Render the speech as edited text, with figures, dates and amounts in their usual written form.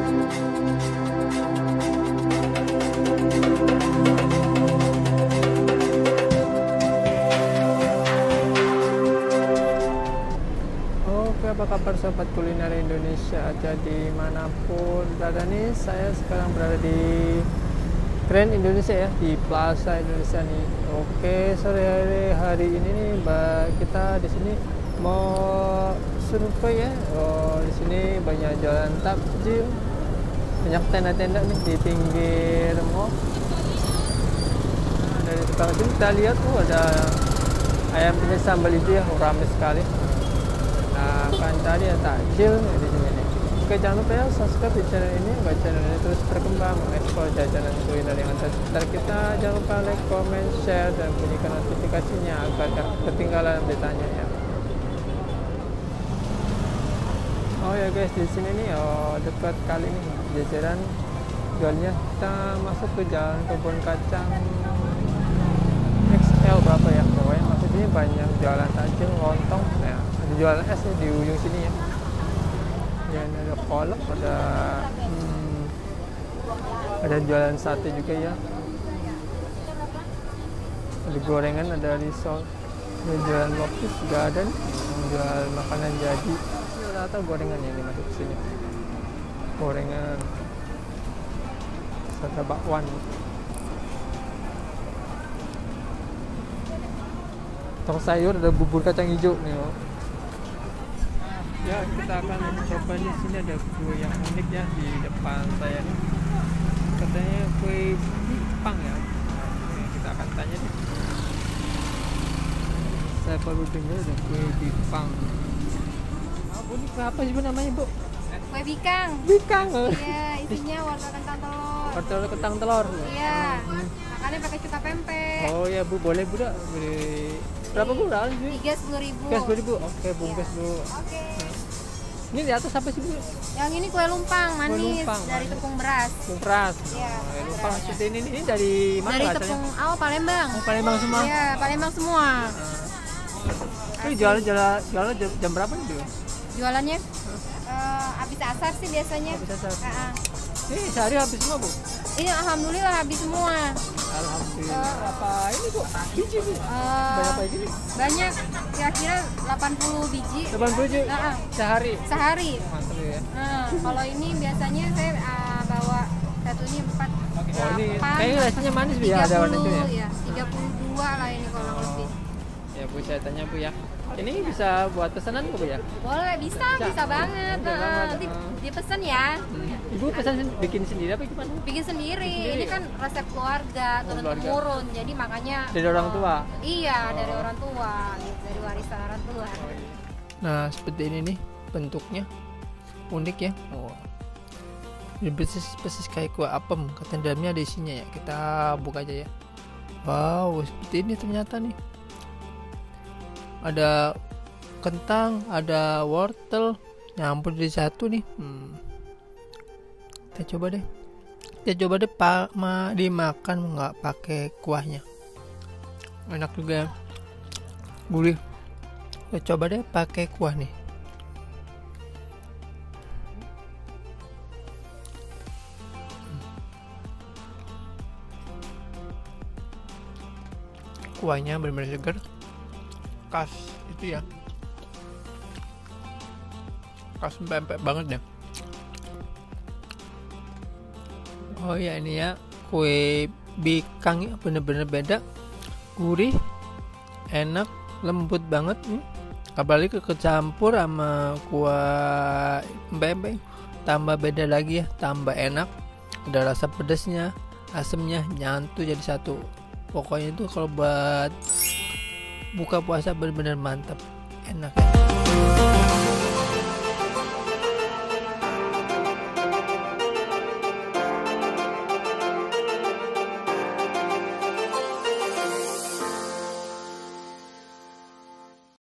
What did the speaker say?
Oke, apa kabar sobat kuliner Indonesia? Jadi manapun berada nih, saya sekarang berada di Grand Indonesia ya, di Plaza Indonesia nih. Oke, sore hari ini nih, kita di sini mau survei ya. Oh, di sini banyak jualan takjil, banyak tenda-tenda nih di pinggir mall. Nah, dari sebelah sini kita lihat tuh ada ayam penyet sambal itu ya, ramai sekali. Nah, akan cari ya takjil di sini nih. Oke, jangan lupa ya subscribe di channel ini agar channel ini terus berkembang mengeksplor jajanan kuliner yang ada sekitar kita. Jangan lupa like, comment, share, dan bunyikan notifikasinya agar tidak ketinggalan beritanya ya. Oh ya guys, di sini nih dekat kali nih jajaran jualnya. Kita masuk ke jalan Kebun Kacang XL berapa ya, pokoknya maksudnya banyak jualan takjil, lontong ya. Ada jualan es ya di ujung sini ya. Ya, ada kolak, ada jualan sate juga ya. Ada gorengan, ada risol, ada jualan lopis garden, jual makanan jadi. Atau gorengan yang dimasuk ke sini. Gorengan serta bakwan. Tong sayur, ada bubur kacang hijau nih. Ya, kita akan mencoba di sini. Ada kue yang unik ya di depan saya nih. Katanya kue Bipang ya. Nah, kita akan tanya nih. Saya baru dengar ada kue Bipang. Ini apa sih namanya, Bu? Kue bikang. Bikang. Iya, isinya wortel kentang telur. Wortel kentang telur. Iya. Makannya pakai cuka pempek. Oh ya, Bu, boleh Bu, beli berapa Bu? Tiga 10.000. 10.000. Oke, bungkus Bu. Oke. Ini di atas apa sih Bu? Yang ini kue lumpang manis lumpang, dari tepung beras. Tepung beras. Iya. Lumpang seperti ini dari mana Dari asalnya? tepung Palembang. Oh, Palembang semua. Iya, Palembang semua. Ini jualan jam berapa nih, Bu? Jualannya habis asar sih biasanya. Habis asar. Ini sehari habis semua, Bu? Ini alhamdulillah habis semua. Alhamdulillah. Apa ini, Bu? Biji, Bu? Berapa ini? Banyak, kira-kira 80 biji. 80 biji? Sehari? Sehari. Mantap ya. Nah, kalau ini biasanya saya bawa satunya 4. Oh, ini kayaknya rasanya manis Bu ya, ada warna itu ya? Ya, 32 lah ini kurang lebih. Ya Bu, saya tanya Bu ya. Ini bisa buat pesanan Bu ya? Boleh, bisa banget. Nanti dia pesen ya. Ibu pesan bikin sendiri apa gimana? Bikin sendiri. Ini kan resep keluarga, turun-temurun. Jadi makanya dari orang tua? Iya, dari orang tua. Dari warisan orang tua. Nah, seperti ini nih bentuknya. Unik ya. Oh. Ini persis kayak kue apem. Katanya dalamnya ada isinya ya. Kita buka aja ya. Wow, seperti ini ternyata nih. Ada kentang, ada wortel, nyampur di satu nih. Kita coba deh. Dimakan nggak pakai kuahnya. Enak juga, gurih. Kita coba deh pakai kuah nih. Kuahnya benar-benar segar. Khas itu ya, khas pempek banget ya. Oh ya, ini ya kue bikang ya, bener-bener beda, gurih, enak, lembut banget nih. Apalagi kecampur sama kuah pempek, tambah beda lagi ya, tambah enak. Ada rasa pedasnya, asemnya nyatu jadi satu. Pokoknya itu kalau buat buka puasa benar-benar mantap, enak ya.